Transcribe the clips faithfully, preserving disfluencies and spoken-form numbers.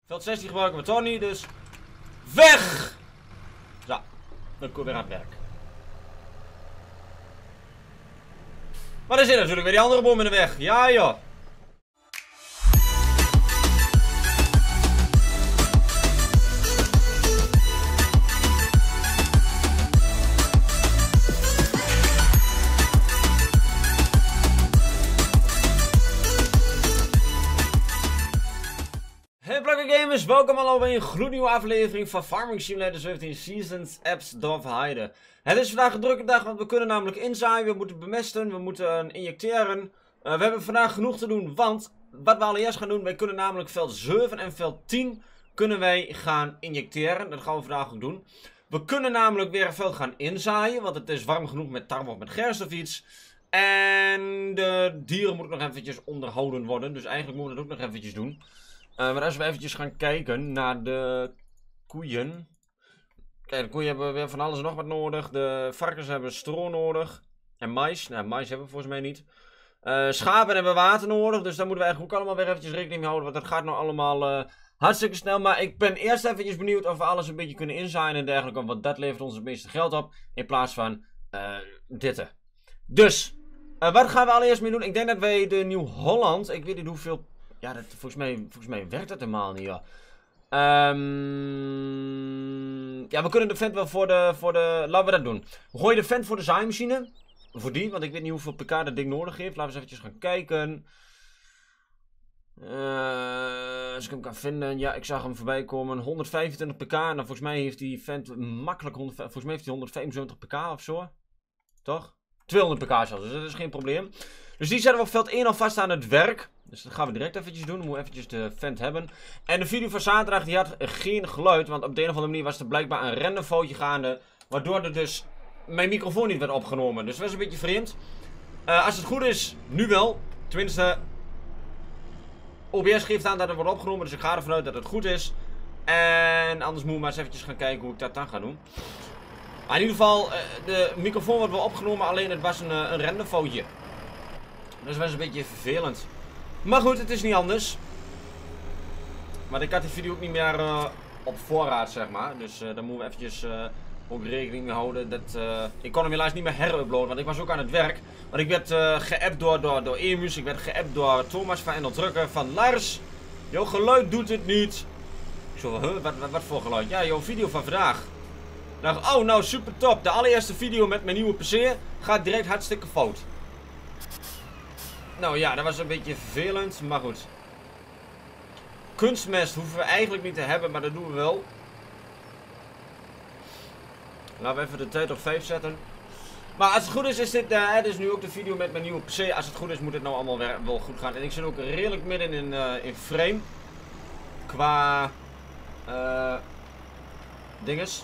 Veld zestien gebruiken we toch niet, dus weg! Zo, dan kom ik weer aan het werk. Maar er zit natuurlijk weer die andere boom in de weg. Ja joh. Hey Plukker Gamers, welkom allemaal bij een gloednieuwe aflevering van Farming Simulator zeventien Seasons Apps Dorf Heide. Het is vandaag een drukke dag, want we kunnen namelijk inzaaien, we moeten bemesten, we moeten injecteren. Uh, we hebben vandaag genoeg te doen, want wat we allereerst gaan doen, wij kunnen namelijk veld zeven en veld tien kunnen wij gaan injecteren. Dat gaan we vandaag ook doen. We kunnen namelijk weer een veld gaan inzaaien, want het is warm genoeg met tarwe of met gerst of iets. En de dieren moeten nog eventjes onderhouden worden, dus eigenlijk moeten we dat ook nog eventjes doen. Uh, maar als we eventjes gaan kijken naar de koeien. Kijk, de koeien hebben weer van alles en nog wat nodig. De varkens hebben stro nodig. En mais. Nou, mais hebben we volgens mij niet. Uh, schapen hebben water nodig. Dus daar moeten we eigenlijk ook allemaal weer eventjes rekening mee houden. Want dat gaat nou allemaal uh, hartstikke snel. Maar ik ben eerst eventjes benieuwd of we alles een beetje kunnen inzaaien en dergelijke. Want dat levert ons het meeste geld op. In plaats van uh, dit. Dus, uh, wat gaan we allereerst mee doen? Ik denk dat wij de Nieuw-Holland. Ik weet niet hoeveel. Ja, dat, volgens, mij, volgens mij werkt dat helemaal niet, ja. Um, ja, we kunnen de vent wel voor de, voor de... Laten we dat doen. We gooien de vent voor de zaaimachine. Voor die, want ik weet niet hoeveel pk dat ding nodig heeft. Laten we eens eventjes gaan kijken. Uh, als ik hem kan vinden. Ja, ik zag hem voorbij komen. honderdvijfentwintig pk. Nou, volgens mij heeft die vent makkelijk... honderd, volgens mij heeft hij honderdvijfenzeventig pk of zo. Toch? tweehonderd pk zelfs, dus dat is geen probleem. Dus die zetten we op veld één alvast aan het werk. Dus dat gaan we direct eventjes doen. We moeten eventjes de vent hebben. En de video van zaterdag die had geen geluid. Want op de een of andere manier was er blijkbaar een randomfoutje gaande. Waardoor er dus mijn microfoon niet werd opgenomen. Dus dat was een beetje vreemd. Uh, als het goed is, nu wel. Tenminste, O B S geeft aan dat het wordt opgenomen. Dus ik ga ervan uit dat het goed is. En anders moeten we maar eens eventjes gaan kijken hoe ik dat dan ga doen. Maar in ieder geval, de microfoon wordt wel opgenomen. Alleen het was een, een randomfoutje. Dus dat was een beetje vervelend. Maar goed, het is niet anders. Maar ik had die video ook niet meer uh, op voorraad, zeg maar. Dus uh, daar moeten we eventjes uh, ook rekening mee houden. Dat, uh, ik kon hem helaas niet meer heruploaden, want ik was ook aan het werk. Want ik werd uh, geappt door, door, door Emus. Ik werd geappt door Thomas van Endel Drukker. Van Lars, jouw geluid doet het niet. Ik zo, huh, wat, wat, wat voor geluid? Ja, jouw video van vandaag. Ik dacht, oh nou super top. De allereerste video met mijn nieuwe P C gaat direct hartstikke fout. Nou ja, dat was een beetje vervelend, maar goed. Kunstmest hoeven we eigenlijk niet te hebben, maar dat doen we wel. Laten we even de tijd op vijf zetten. Maar als het goed is, is dit, uh, dit is nu ook de video met mijn nieuwe P C. Als het goed is, moet het nou allemaal wel goed gaan. En ik zit ook redelijk midden in, uh, in frame. Qua... Uh, dinges.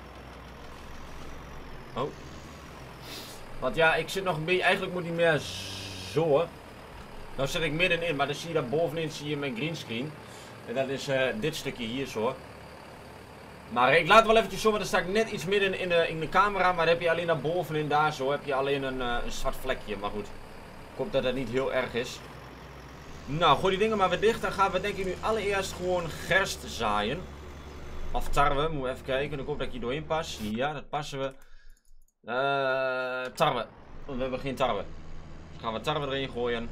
Oh. Want ja, ik zit nog een beetje... Eigenlijk moet hij meer zo... Nou zit ik middenin, maar dan zie je daar bovenin zie je mijn greenscreen. En dat is uh, dit stukje hier zo. Maar ik laat het wel eventjes zo, want dan sta ik net iets midden in de, in de camera. Maar dan heb je alleen daar bovenin daar zo, heb je alleen een, uh, een zwart vlekje. Maar goed, ik hoop dat dat niet heel erg is. Nou, gooi die dingen maar weer dicht. Dan gaan we denk ik nu allereerst gewoon gerst zaaien. Of tarwe, moeten we even kijken. Ik hoop dat ik hier doorheen pas. Ja, dat passen we. Uh, tarwe. We hebben geen tarwe. Dus gaan we tarwe erin gooien.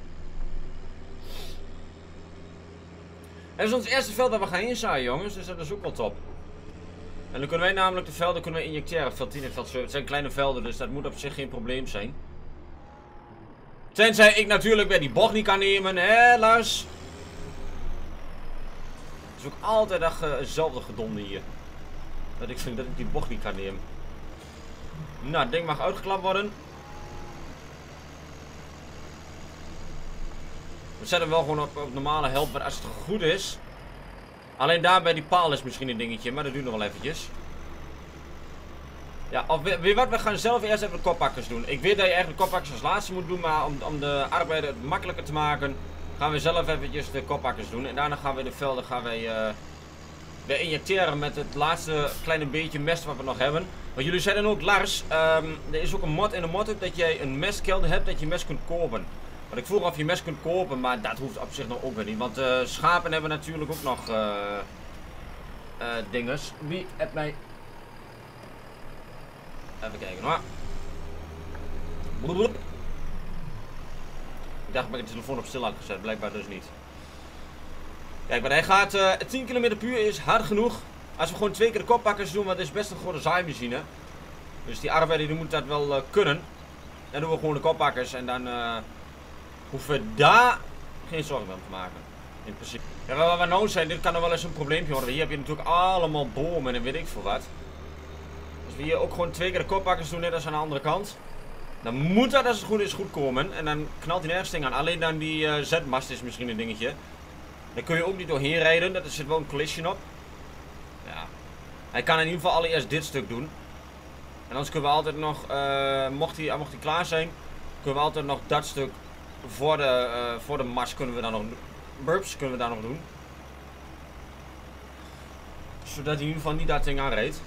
En dat is ons eerste veld dat we gaan inzaaien, jongens. Dus dat is ook wel top. En dan kunnen wij namelijk de velden kunnen we injecteren. Veld tien en veld zeven. Het zijn kleine velden, dus dat moet op zich geen probleem zijn. Tenzij ik natuurlijk weer die bocht niet kan nemen, hè, Lars? Het is ook altijd dat hetzelfde gedonde hier. Dat ik vind dat ik die bocht niet kan nemen. Nou, het ding mag uitgeklapt worden. We zetten hem wel gewoon op, op normale help, als het goed is. Alleen daar bij die paal is misschien een dingetje, maar dat duurt nog wel eventjes. Ja, of weet wat, we gaan zelf eerst even de koppakkers doen. Ik weet dat je eigenlijk de koppakkers als laatste moet doen, maar om, om de arbeider het makkelijker te maken, gaan we zelf eventjes de koppakkers doen. En daarna gaan we de velden gaan wij, uh, weer injecteren met het laatste kleine beetje mest wat we nog hebben. Want jullie zeiden ook, Lars, um, er is ook een mod in de mod dat jij een mestkelder hebt dat je mest kunt kopen. Want ik vroeg of je mes kunt kopen, maar dat hoeft op zich nog ook weer niet. Want uh, schapen hebben natuurlijk ook nog uh, uh, dinges. Wie heeft mij... Even kijken hoor. Blablabla. Ik dacht dat ik de telefoon op stil had gezet, blijkbaar dus niet. Kijk, maar hij gaat uh, tien kilometer per uur is hard genoeg. Als we gewoon twee keer de koppakkers doen, want het is best een grote zaaimachine. Dus die arbeider die moet dat wel uh, kunnen. Dan doen we gewoon de koppakkers en dan uh, hoeven we daar geen zorgen meer om te maken. In principe. Ja, waar we nou zijn, dit kan nog wel eens een probleempje worden. Hier heb je natuurlijk allemaal bomen en weet ik veel wat. Als we hier ook gewoon twee keer de koppakkers doen, net als aan de andere kant. Dan moet dat als het goed is goed komen. En dan knalt hij nergens ding aan. Alleen dan die uh, zetmast is misschien een dingetje. Daar kun je ook niet doorheen rijden. Daar zit wel een collision op. Ja. Hij kan in ieder geval allereerst dit stuk doen. En anders kunnen we altijd nog, uh, mocht, hij, mocht hij klaar zijn, kunnen we altijd nog dat stuk voor de, uh, voor de mast kunnen we dan nog burps kunnen we daar nog doen. Zodat hij in ieder geval niet dat ding aanreed.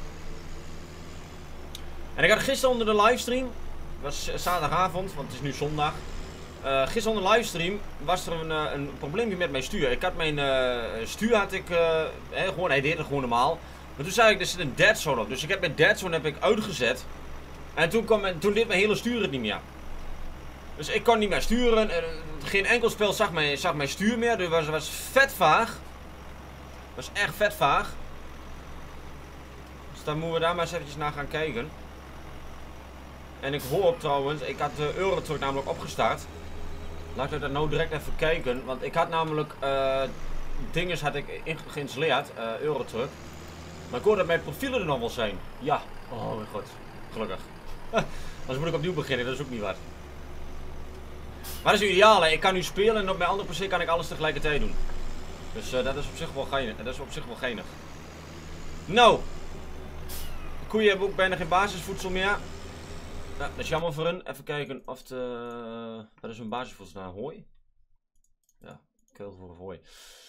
En ik had gisteren onder de livestream, het was zaterdagavond, want het is nu zondag. Uh, gisteren onder de livestream was er een, uh, een probleempje met mijn stuur. Ik had mijn uh, stuur, had ik, uh, he, gewoon, hij deed het gewoon normaal. Maar toen zei ik, er zit een dead zone op. Dus ik heb mijn dead zone heb ik uitgezet. En toen, kwam mijn, toen deed mijn hele stuur het niet meer. Dus ik kon niet meer sturen. Geen enkel spel zag mijn, zag mijn stuur meer. Dus het was, was vet vaag. Het was echt vet vaag. Dus dan moeten we daar maar eens eventjes naar gaan kijken. En ik hoop trouwens, ik had de Eurotruck namelijk opgestart. Laten we dat nou direct even kijken. Want ik had namelijk uh, dinges had ik geïnstalleerd, uh, Eurotruck. Maar ik hoor dat mijn profielen er nog wel zijn. Ja, oh mijn god, gelukkig. Anders moet ik opnieuw beginnen, dat is ook niet wat. Maar dat is ideaal, hè. Ik kan nu spelen en op mijn andere P C kan ik alles tegelijkertijd doen. Dus uh, dat is op zich wel geinig. Dat is op zich wel geinig. Nou. De koeien hebben ook bijna geen basisvoedsel meer. Nou, dat is jammer voor hun. Even kijken of de... Wat is hun basisvoedsel nou? Hooi? Ja, keel voor hooi.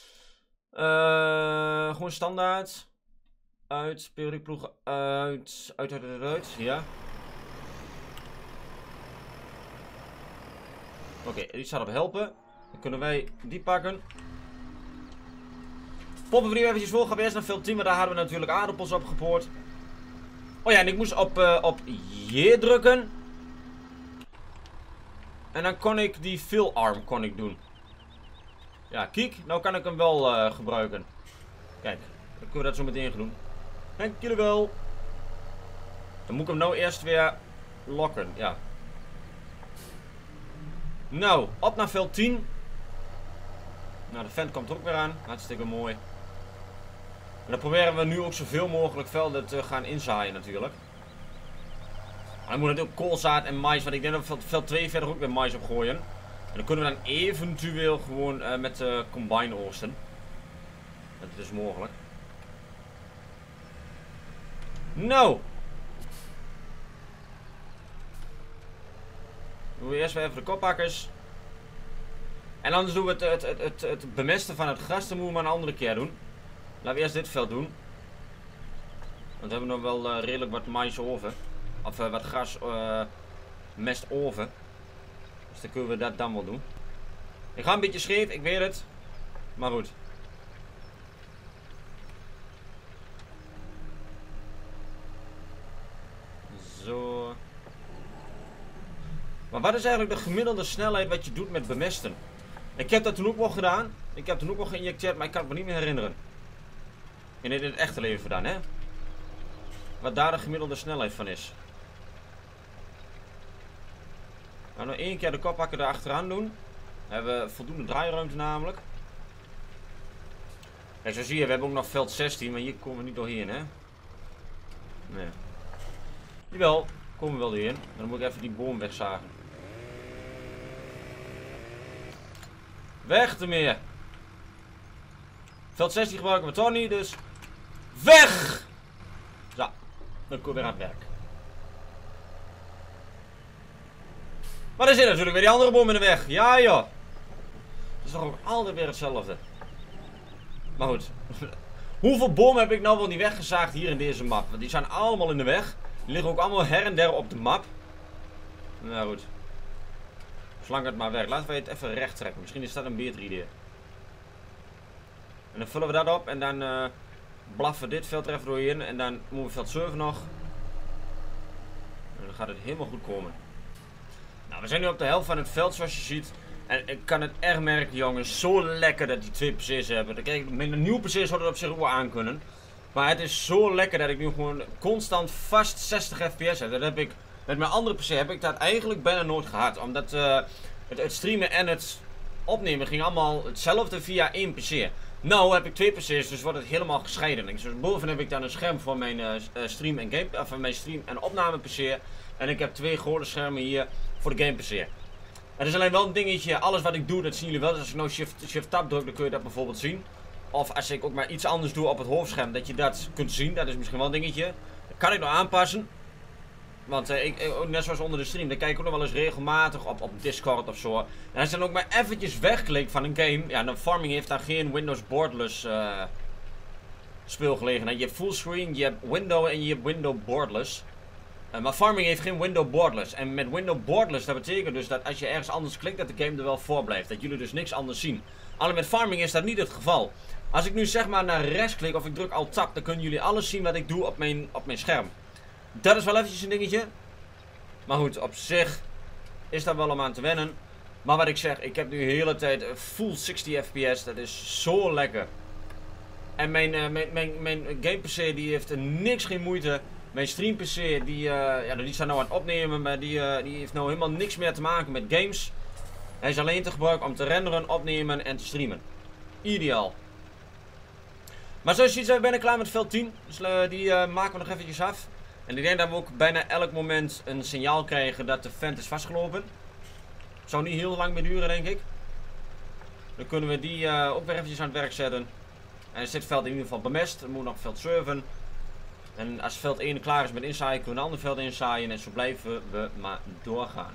Uh, gewoon standaard. Uit, periodiekploegen, uit, uit, uit, uit, uit, ja. Oké, okay, die staat op helpen. Dan kunnen wij die pakken. Poppen we die eventjes voor, gaan we eerst naar veld tien, maar daar hadden we natuurlijk aardappels op gepoord. Oh ja, en ik moest op, uh, op J drukken. En dan kon ik die fill arm kon ik doen. Ja, kijk, nou kan ik hem wel uh, gebruiken. Kijk, dan kunnen we dat zo meteen gaan doen. Dank jullie wel. Dan moet ik hem nou eerst weer lokken, ja. Nou, op naar veld tien. Nou, de vent komt er ook weer aan. Hartstikke mooi. En dan proberen we nu ook zoveel mogelijk velden te gaan inzaaien natuurlijk. Maar dan moet natuurlijk koolzaad en mais, want ik denk dat we veld twee verder ook weer mais opgooien. En dan kunnen we dan eventueel gewoon uh, met de uh, combine oogsten. Dat is dus mogelijk. Nou. Doen we eerst weer even de koppakkers. En anders doen we het, het, het, het, het bemesten van het gras. Dan moeten we maar een andere keer doen. Laten we eerst dit veld doen. Want we hebben nog wel uh, redelijk wat mais over. Of uh, wat gras uh, mest over. Dus dan kunnen we dat dan wel doen. Ik ga een beetje scheef, ik weet het. Maar goed. Zo. Maar wat is eigenlijk de gemiddelde snelheid wat je doet met bemesten? Ik heb dat toen ook wel gedaan. Ik heb toen ook wel geïnjecteerd, maar ik kan het me niet meer herinneren. In het echte leven gedaan, hè? Wat daar de gemiddelde snelheid van is. Nou, nog één keer de koppakken erachteraan doen. Dan hebben we voldoende draairuimte namelijk. Kijk, zo zie je, we hebben ook nog veld zestien, maar hier komen we niet doorheen, hè? Nee. Jawel, komen we wel doorheen. Maar dan moet ik even die boom wegzagen. Weg ermee! Veld zestien gebruiken we toch niet, dus... Weg! Zo, dan komen we weer aan het werk. Maar er zit natuurlijk weer die andere boom in de weg. Ja joh. Het is toch ook altijd weer hetzelfde. Maar goed. Hoeveel bomen heb ik nou wel niet weggezaagd hier in deze map? Want die zijn allemaal in de weg. Die liggen ook allemaal her en der op de map. Nou goed. Zolang het maar werkt. Laten we het even recht trekken. Misschien is dat een beter idee. En dan vullen we dat op en dan uh, blaffen we dit veld er even doorheen. En dan moeten we veld zeven nog. En dan gaat het helemaal goed komen. Nou, we zijn nu op de helft van het veld zoals je ziet. En ik kan het echt merken, jongens. Zo lekker dat die twee P C's hebben. Dan kijk, met een nieuwe P C zou dat op zich ook wel aan kunnen. Maar het is zo lekker dat ik nu gewoon constant vast zestig F P S heb. Dat heb ik, met mijn andere P C heb ik dat eigenlijk bijna nooit gehad. Omdat uh, het, het streamen en het opnemen ging allemaal hetzelfde via één P C. Nou heb ik twee P C's, dus wordt het helemaal gescheiden. Dus boven heb ik dan een scherm voor mijn uh, stream en game, of mijn stream en opname P C. En ik heb twee grote schermen hier voor de game P C. Het is alleen wel een dingetje, alles wat ik doe, dat zien jullie wel. Dus als ik nou shift, shift tab druk, dan kun je dat bijvoorbeeld zien. Of als ik ook maar iets anders doe op het hoofdscherm, dat je dat kunt zien. Dat is misschien wel een dingetje. Dat kan ik nog aanpassen. Want uh, ik, net zoals onder de stream, dan kijk ik ook nog wel eens regelmatig op, op Discord of zo. En als je dan ook maar eventjes wegklikt van een game, ja, dan Farming heeft daar geen Windows Borderless uh, speelgelegenheid. Je hebt fullscreen, je hebt window en je hebt window borderless. Uh, maar Farming heeft geen window borderless. En met window borderless, dat betekent dus dat als je ergens anders klikt, dat de game er wel voor blijft. Dat jullie dus niks anders zien. Alleen met Farming is dat niet het geval. Als ik nu zeg maar naar rechts klik of ik druk Alt Tab, dan kunnen jullie alles zien wat ik doe op mijn, op mijn scherm. Dat is wel eventjes een dingetje. Maar goed, op zich is dat wel om aan te wennen. Maar wat ik zeg, ik heb nu de hele tijd full zestig F P S. Dat is zo lekker. En mijn, uh, mijn, mijn, mijn game P C die heeft niks geen moeite. Mijn stream P C die, uh, ja, die staat nou aan het opnemen. Maar die, uh, die heeft nou helemaal niks meer te maken met games. Hij is alleen te gebruiken om te renderen, opnemen en te streamen. Ideaal. Maar zoals je ziet zijn we bijna klaar met veld tien. Dus uh, die uh, maken we nog eventjes af. En ik denk dat we ook bijna elk moment een signaal krijgen dat de vent is vastgelopen. Zou niet heel lang meer duren, denk ik. Dan kunnen we die uh, ook weer eventjes aan het werk zetten. En is dit veld in ieder geval bemest. Dan moet nog veld zeven. En als veld één klaar is met inzaaien, kunnen we een ander veld inzaaien. En zo blijven we maar doorgaan.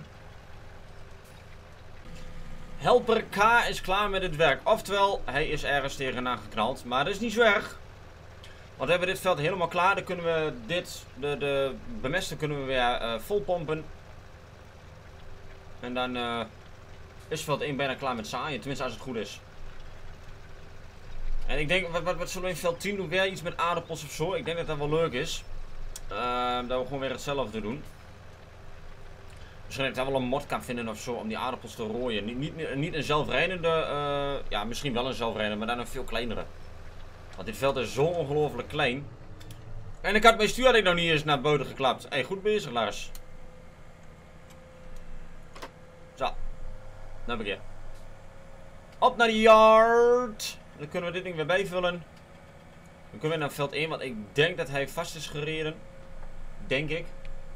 Helper K is klaar met het werk. Oftewel, hij is ergens tegenaan geknald. Maar dat is niet zo erg. Want we hebben dit veld helemaal klaar. Dan kunnen we dit, de, de bemesten kunnen we weer uh, vol pompen. En dan uh, is veld één bijna klaar met zaaien. Tenminste als het goed is. En ik denk, wat, wat, wat zullen we in veld tien doen? Weer iets met aardappels of zo. Ik denk dat dat wel leuk is. Uh, dat we gewoon weer hetzelfde doen. Misschien dat ik daar wel een mod kan vinden of zo om die aardappels te rooien. Niet, niet, niet een zelfrijdende, uh, ja misschien wel een zelfrijdende, maar dan een veel kleinere. Want dit veld is zo ongelooflijk klein. En ik had mijn stuur had ik nog niet eens naar buiten geklapt. Hé, hey, goed bezig Lars. Zo. Dan heb ik je. Op naar de yard. Dan kunnen we dit ding weer bijvullen. Dan kunnen we naar veld één, want ik denk dat hij vast is gereden. Denk ik.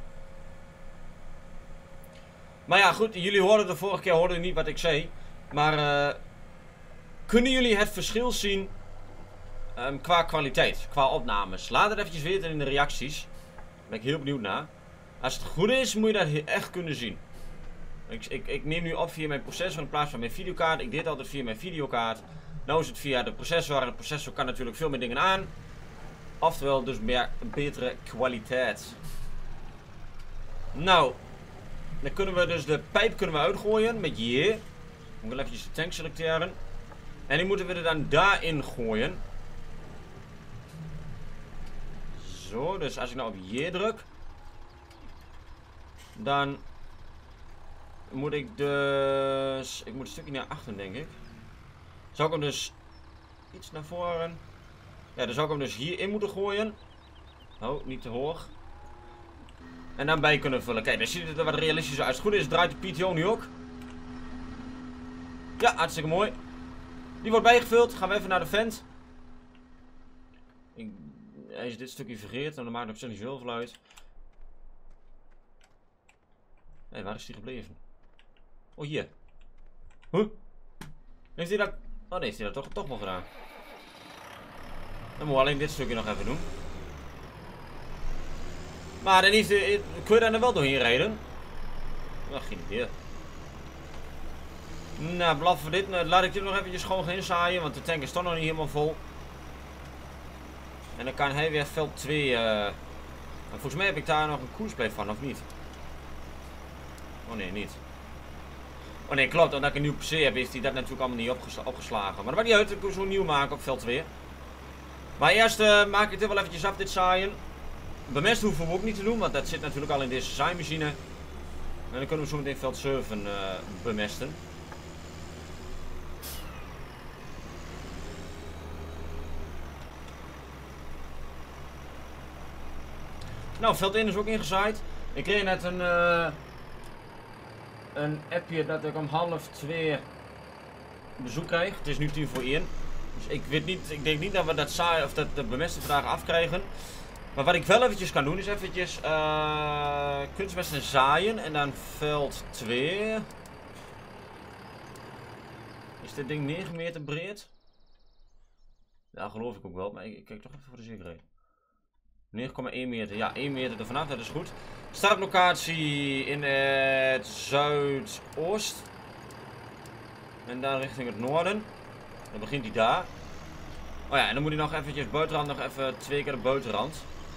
Maar ja, goed. Jullie hoorden de vorige keer hoorden niet wat ik zei. Maar uh, kunnen jullie het verschil zien um, qua kwaliteit, qua opnames? Laat het eventjes weten in de reacties. Daar ben ik heel benieuwd naar. Als het goed is, moet je dat echt kunnen zien. Ik, ik, ik neem nu op via mijn processor in plaats van mijn videokaart. Ik deed altijd via mijn videokaart. Nou is het via de processor. En de processor kan natuurlijk veel meer dingen aan. Oftewel dus meer betere kwaliteit. Nou. Dan kunnen we dus de pijp kunnen we uitgooien met J. Moet ik even de tank selecteren. En die moeten we er dan daarin gooien. Zo, dus als ik nou op J druk. Dan moet ik dus... Ik moet een stukje naar achteren, denk ik. Zou ik hem dus iets naar voren... Ja, dan zou ik hem dus hierin moeten gooien. Oh, niet te hoog. En dan bij kunnen vullen. Kijk, dan ziet het er wat realistischer uit. Als het goed is, draait de P T O nu ook. Ja, hartstikke mooi. Die wordt bijgevuld. Gaan we even naar de vent. Ik... Hij is dit stukje vergeerd. En dan maakt het op zich niet zoveel uit. Nee, waar is die gebleven? Oh, hier. Huh? Heeft hij dat... Oh, nee, heeft hij dat toch, toch wel gedaan. Dan moeten we alleen dit stukje nog even doen. Maar dan heeft de, kun je daar nou wel doorheen rijden? Nou, geen idee. Nou, blaffen we dit. Nou, laat ik dit nog eventjes gewoon gaan inzaaien. Want de tank is toch nog niet helemaal vol. En dan kan hij weer veld twee. Uh... Volgens mij heb ik daar nog een koersplay van, of niet? Oh nee, niet. Oh nee, klopt. Omdat ik een nieuw P C heb, heeft hij dat natuurlijk allemaal niet opgesla opgeslagen. Maar dat maakt niet uit. Ik kan zo nieuw maken op veld twee. Maar eerst uh, maak ik dit wel eventjes af, dit zaaien. Bemest hoeven we ook niet te doen, want dat zit natuurlijk al in deze zaaimachine. En dan kunnen we zo meteen veld zeven uh, bemesten. Nou, veld één is ook ingezaaid. Ik kreeg net een, uh, een appje dat ik om half twee bezoek krijg. Het is nu tien voor één. Dus ik weet niet, ik denk niet dat we dat zaaien of dat de bemesten vandaag afkrijgen. Maar wat ik wel eventjes kan doen is eventjes uh, kunstmesten zaaien en dan veld twee. Is dit ding negen meter breed? Ja, geloof ik ook wel, maar ik, ik kijk toch even voor de zekerheid. negen komma één meter, ja, één meter er vanaf, dat is goed. Startlocatie in het zuidoost. En dan richting het noorden. Dan begint hij daar. Oh ja, en dan moet hij nog eventjes buitenrand, nog even twee keer de buitenrand.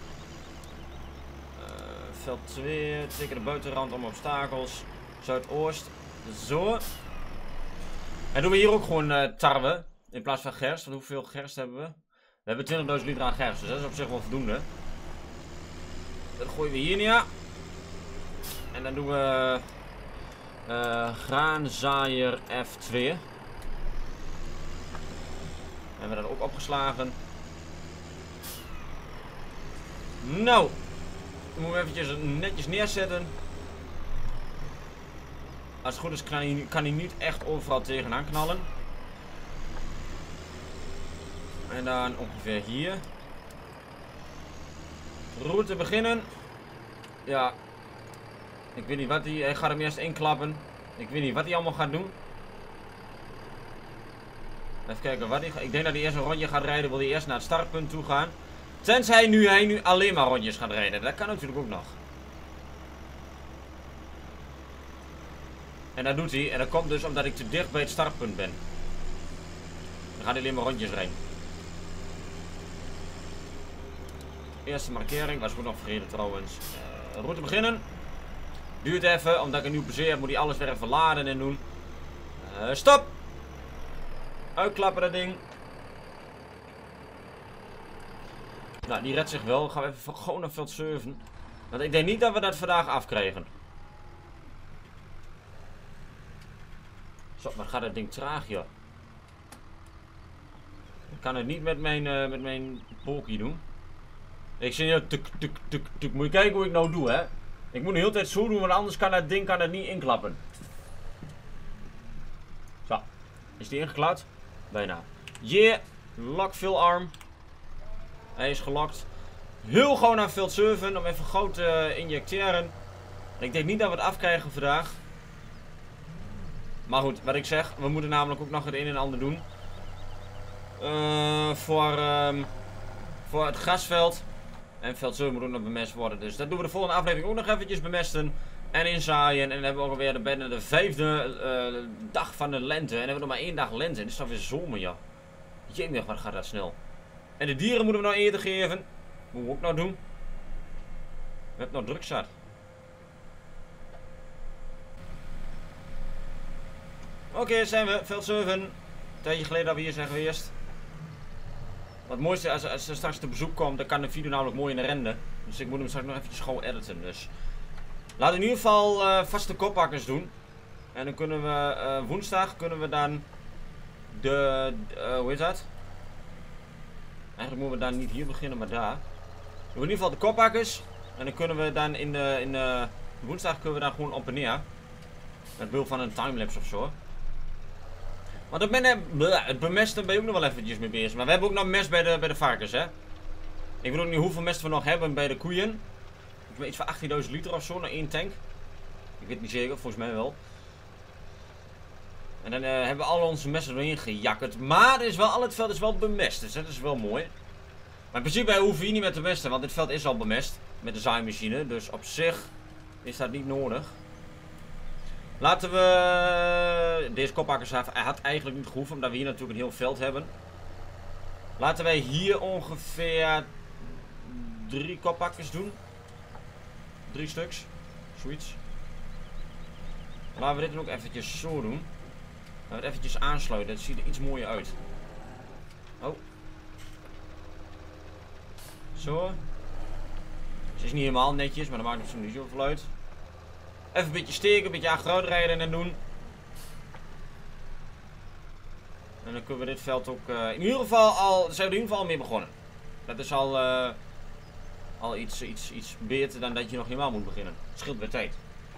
Uh, veld twee, twee keer de buitenrand om obstakels. Zuidoost. Zo. En doen we hier ook gewoon uh, tarwe. In plaats van gerst. Want hoeveel gerst hebben we? We hebben twintigduizend liter aan gerst, dus dat is op zich wel voldoende. Dat gooien we hier neer. En dan doen we uh, graanzaaier F twee. Hebben we dat ook opgeslagen. Nou, dan moeten we eventjes netjes neerzetten. Als het goed is kan hij, kan hij niet echt overal tegenaan knallen. En dan ongeveer hier. Route beginnen. Ja. Ik weet niet wat hij... Hij gaat hem eerst inklappen. Ik weet niet wat hij allemaal gaat doen. Even kijken wat hij... Ik denk dat hij eerst een rondje gaat rijden. Wil hij eerst naar het startpunt toe gaan. Tenzij nu hij nu alleen maar rondjes gaat rijden. Dat kan natuurlijk ook nog. En dat doet hij. En dat komt dus omdat ik te dicht bij het startpunt ben. Dan gaat hij alleen maar rondjes rijden. Eerste markering, was ik ook nog vergeten trouwens. Uh, route beginnen. Duurt even, omdat ik een nieuw P C heb, moet hij alles weer even laden en doen. Uh, stop! Uitklappen dat ding. Nou, die redt zich wel. Dan gaan we even gewoon naar veld zeven. Want ik denk niet dat we dat vandaag afkrijgen. Zo, maar gaat dat ding traag, joh. Ik kan het niet met mijn, uh, met mijn polkie doen. Ik zie nu tuk, tuk, tuk, tuk. Moet je kijken hoe ik nou doe, hè. Ik moet de hele tijd zo doen, want anders kan dat ding kan dat niet inklappen. Zo. Is die ingeklapt? Bijna. Yeah. Lock fill arm. Hij is gelokt. Heel gewoon naar veld zeven om even goud te uh, injecteren. En ik denk niet dat we het afkrijgen vandaag. Maar goed, wat ik zeg. We moeten namelijk ook nog het een en ander doen. Uh, voor, um, voor het grasveld. En veld zeven moet ook nog bemest worden. Dus dat doen we de volgende aflevering ook nog eventjes bemesten. En inzaaien. En dan hebben we ook alweer de, bijna de vijfde uh, dag van de lente. En dan hebben we nog maar één dag lente. En het is dan weer zomer, ja. Jemig, wat gaat dat snel. En de dieren moeten we nou eten geven. Moeten we ook nou doen. We hebben nog druk zat. Oké, okay, zijn we. Veld zeven. Een tijdje geleden dat we hier zijn geweest. Wat het mooiste is, als, als er straks te bezoek komt, dan kan de video namelijk mooi in de rende. Dus ik moet hem straks nog eventjes gauw editen. Dus laten we in ieder geval uh, vaste koppakkers doen. En dan kunnen we uh, woensdag kunnen we dan de, uh, hoe heet dat? Eigenlijk moeten we dan niet hier beginnen, maar daar. In ieder geval de koppakkers. En dan kunnen we dan in de, in de woensdag kunnen we dan gewoon op en neer. Met behulp van een timelapse of zo. Want het bemesten ben je ook nog wel eventjes mee bezig. Maar we hebben ook nog mest bij de, bij de varkens, hè. Ik weet ook niet hoeveel mest we nog hebben bij de koeien. Ik weet iets van achttienduizend liter of zo, naar één tank. Ik weet niet zeker, volgens mij wel. En dan uh, hebben we al onze messen erin gejakkerd. Maar is wel, al het veld is wel bemest, dus dat is wel mooi. Maar in principe hoeven we hier niet meer te mesten, want dit veld is al bemest. Met de zaaimachine, dus op zich is dat niet nodig. Laten we deze koppakkers had eigenlijk niet gehoeven, omdat we hier natuurlijk een heel veld hebben. Laten wij hier ongeveer drie koppakkers doen. Drie stuks. Zoiets. Laten we dit dan ook eventjes zo doen. Laten we het eventjes aansluiten. Het ziet er iets mooier uit. Oh. Zo. Het is niet helemaal netjes, maar dat maakt op zo'n niet zoveel uit. Even een beetje steken, een beetje achteruit rijden en doen. En dan kunnen we dit veld ook uh, in ieder geval al, zijn we in ieder geval al mee begonnen. Dat is al, uh, al iets, iets, iets beter dan dat je nog helemaal moet beginnen. Het scheelt weer tijd.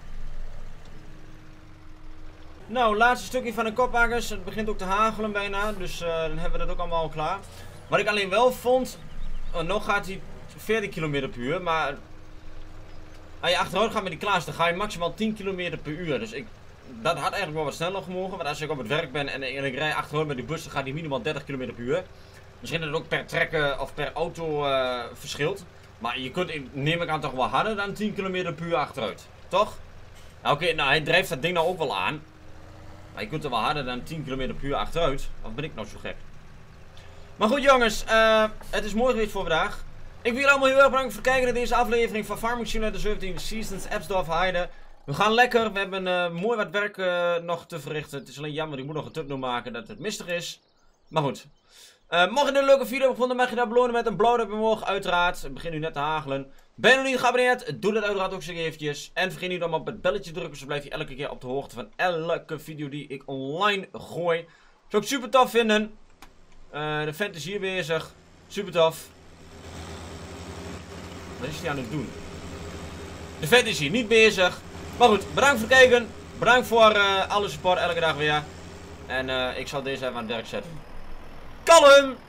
Nou, laatste stukje van de kopwagens. Het begint ook te hagelen bijna, dus uh, dan hebben we dat ook allemaal al klaar. Wat ik alleen wel vond, uh, nog gaat hij veertien kilometer per uur, maar als je achteruit gaat met die Klaas, dan ga je maximaal tien kilometer per uur. Dus ik, dat had eigenlijk wel wat sneller gemogen, want als ik op het werk ben en, en ik rij achteruit met die bus, dan gaat hij minimaal dertig kilometer per uur. Misschien dat het ook per trekker of per auto uh, verschilt. Maar je kunt, neem ik aan, toch wel harder dan tien kilometer per uur achteruit. Toch? Nou, oké, okay, nou hij drijft dat ding nou ook wel aan. Maar je kunt er wel harder dan tien kilometer per uur achteruit. Of ben ik nou zo gek? Maar goed jongens, uh, het is mooi geweest voor vandaag. Ik wil jullie allemaal heel erg bedanken voor het kijken naar deze aflevering van Farming Simulator zeventien Seasons Ebsdorf Heide. We gaan lekker, we hebben uh, mooi wat werk uh, nog te verrichten. Het is alleen jammer, ik moet nog een thumbnail maken dat het mistig is. Maar goed. Uh, mocht je een leuke video gevonden, mag je dat belonen met een blauw duimpje omhoog, uiteraard. Het begint nu net te hagelen. Ben je nog niet geabonneerd? Doe dat uiteraard ook zo eventjes. En vergeet niet om op het belletje te drukken, zo blijf je elke keer op de hoogte van elke video die ik online gooi. Zou ik super tof vinden. Uh, de vent is hier bezig. Super tof. Wat is hij aan het doen? De vent is hier niet bezig. Maar goed, bedankt voor het kijken. Bedankt voor uh, alle support elke dag weer. En uh, ik zal deze even aan het werk zetten. Kalm!